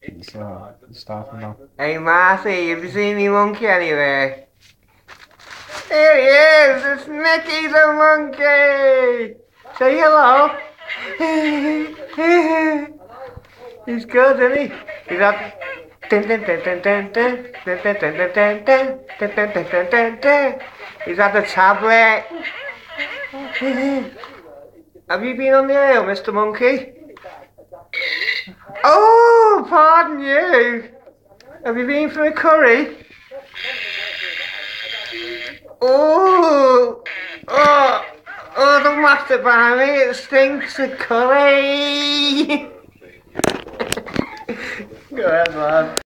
He's starting now. Hey Marty, have you seen me monkey anywhere? Here he is! It's Mickey the monkey! Say hello! He's good, isn't he? He's up. He's at the tablet. Have you been on the air, Mr. Monkey? Oh, pardon you. Have you been for a curry? Oh, don't masturbate me. It stinks of curry. Go ahead, man.